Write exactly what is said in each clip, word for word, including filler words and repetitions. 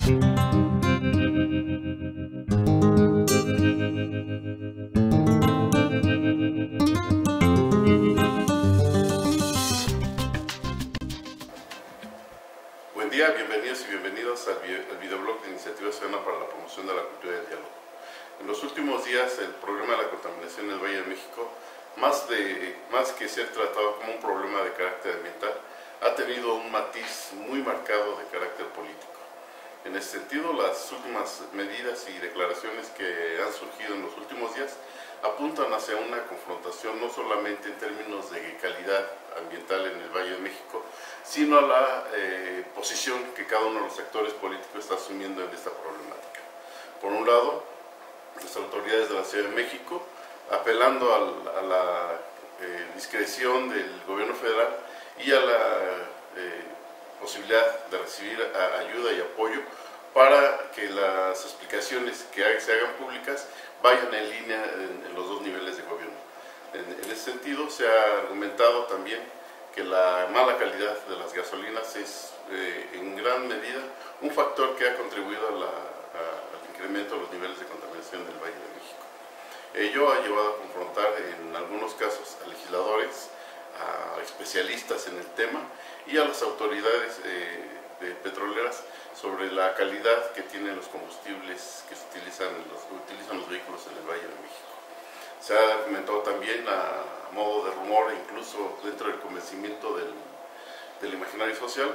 Buen día, bienvenidos y bienvenidos al, video, al videoblog de Iniciativa Ciudadana para la Promoción de la Cultura del Diálogo. En los últimos días, el problema de la contaminación en el Valle de México, más, de, más que ser tratado como un problema de carácter ambiental, ha tenido un matiz muy marcado de carácter político. En ese sentido, las últimas medidas y declaraciones que han surgido en los últimos días apuntan hacia una confrontación no solamente en términos de calidad ambiental en el Valle de México, sino a la eh, posición que cada uno de los actores políticos está asumiendo en esta problemática. Por un lado, las autoridades de la Ciudad de México, apelando al, a la eh, discreción del gobierno federal y a la eh, posibilidad de recibir a, ayuda y apoyo para que las explicaciones que se hagan públicas vayan en línea en, en los dos niveles de gobierno. En, en ese sentido, se ha argumentado también que la mala calidad de las gasolinas es eh, en gran medida un factor que ha contribuido a la, a, al incremento de los niveles de contaminación del Valle de México. Ello ha llevado a confrontar en algunos casos a legisladores, a especialistas en el tema y a las autoridades eh, de petroleras sobre la calidad que tienen los combustibles que se utilizan los, utilizan los vehículos en el Valle de México. Se ha argumentado también a modo de rumor, incluso dentro del convencimiento del, del imaginario social,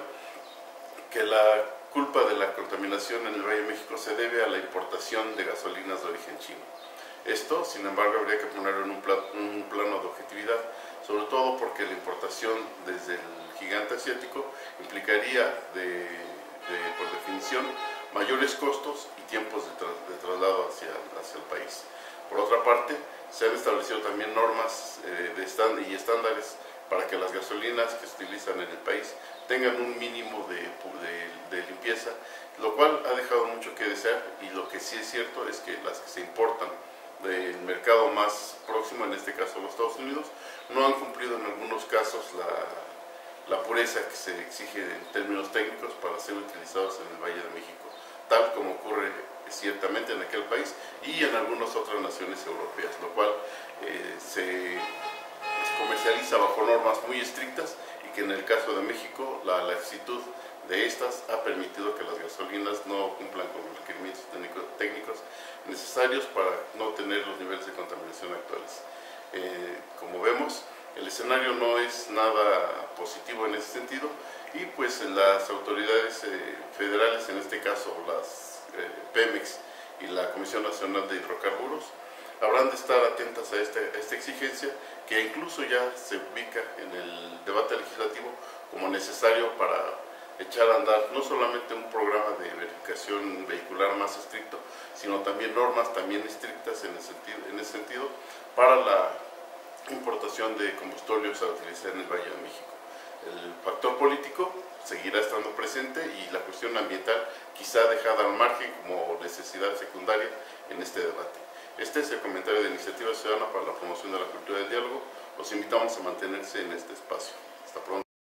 que la culpa de la contaminación en el Valle de México se debe a la importación de gasolinas de origen chino. Esto, sin embargo, habría que ponerlo en un, plan, un plano de objetividad, sobre todo porque la importación desde el gigante asiático implicaría, de, de, por definición, mayores costos y tiempos de, tra de traslado hacia, hacia el país. Por otra parte, se han establecido también normas eh, de stand y estándares para que las gasolinas que se utilizan en el país tengan un mínimo de, de, de limpieza, lo cual ha dejado mucho que desear, y lo que sí es cierto es que las que se importan del mercado más próximo, en este caso los Estados Unidos, no han cumplido en algunos casos la, la pureza que se exige en términos técnicos para ser utilizados en el Valle de México, tal como ocurre ciertamente en aquel país y en algunas otras naciones europeas, lo cual eh, se, se comercializa bajo normas muy estrictas, y que en el caso de México la laxitud de estas ha permitido que las gasolinas no cumplan con los requerimientos técnicos necesarios para no tener los niveles de contaminación actuales. Eh, como vemos, el escenario no es nada positivo en ese sentido, y pues las autoridades eh, federales, en este caso las eh, Pemex y la Comisión Nacional de Hidrocarburos, habrán de estar atentas a, este, a esta exigencia, que incluso ya se ubica en el debate legislativo como necesario para echar a andar no solamente un programa de verificación vehicular más estricto, sino también normas también estrictas en ese sentido, en ese sentido para la importación de combustibles a utilizar en el Valle de México. El factor político seguirá estando presente, y la cuestión ambiental quizá dejada al margen como necesidad secundaria en este debate. Este es el comentario de Iniciativa Ciudadana para la Promoción de la Cultura del Diálogo. Los invitamos a mantenerse en este espacio. Hasta pronto.